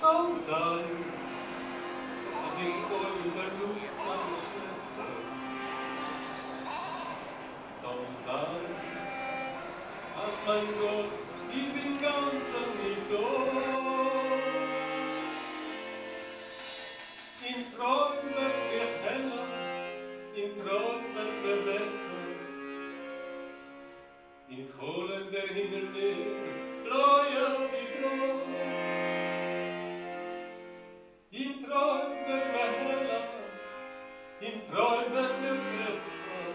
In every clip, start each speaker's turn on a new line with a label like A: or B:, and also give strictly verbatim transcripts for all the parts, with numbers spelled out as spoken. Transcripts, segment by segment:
A: soll sein, dass ich vor der Luft meine Schwester soll sein, als mein Gott ist im Ganzen nicht da. In Träumen wird heller, in Träumen wird besser, in Kohlen der Himmel wird blauer wie blau. In Träumen wird heller, in Träumen wird besser,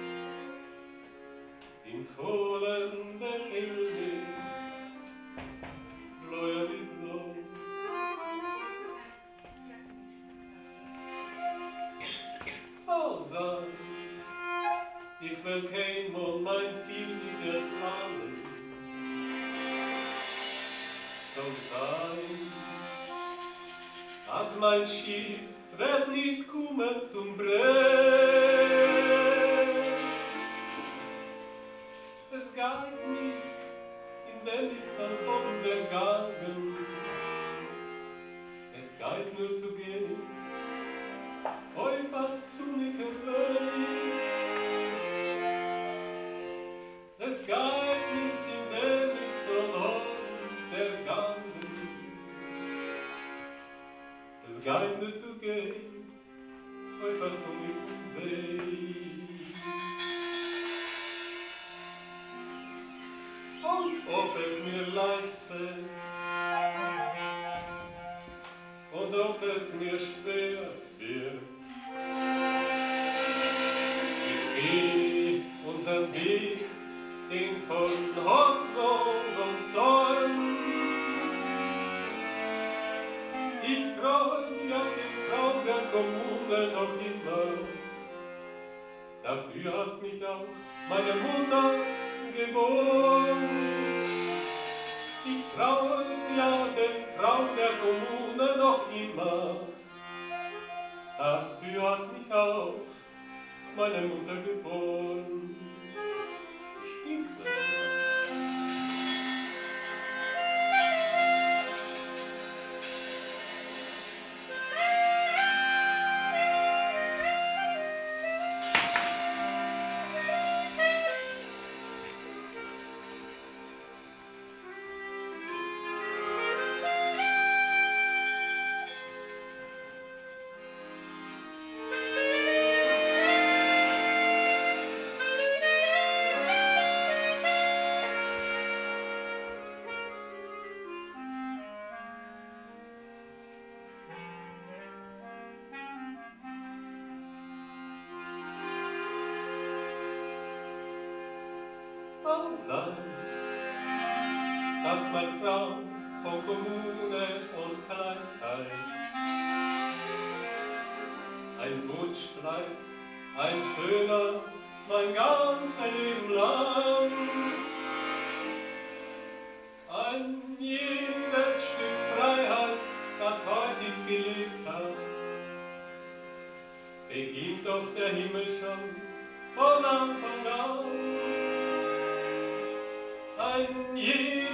A: in Kohlen der Himmel wird blauer wie blau. Soll sein, ich will keinmal mein Ziel wieder planen. Soll sein, als mein Schiff wird nicht kommen zum Brett. Es geht nicht, indem ich soll untergangen. Es geht nur zu gehen, oi was sonnige Welt. Es geht nicht, indem ich soll untergangen. Es geht nur zu gehen, oi was sonnige Welt. Und ob es mir leicht fällt, und ob es mir schwer wird, ich gehe unseren Weg, den von Hoffnung und Zorn. Ich träum ja den Traum der Kommune noch immer, dafür hat mich auch meine Mutter geboren. Ich traue ja den Traum der Kommune noch immer, dafür hat mich auch meine Mutter geboren. Stinkle. Soll sein, dass mein Traum von Kommune und Gleichheit ein Wunsch bleibt, ein schöner, mein ganzes Leben lang. Ein jedes Stück Freiheit, das heute ich gelebt habe, beginnt doch der Himmel schon von Anfang an. Ein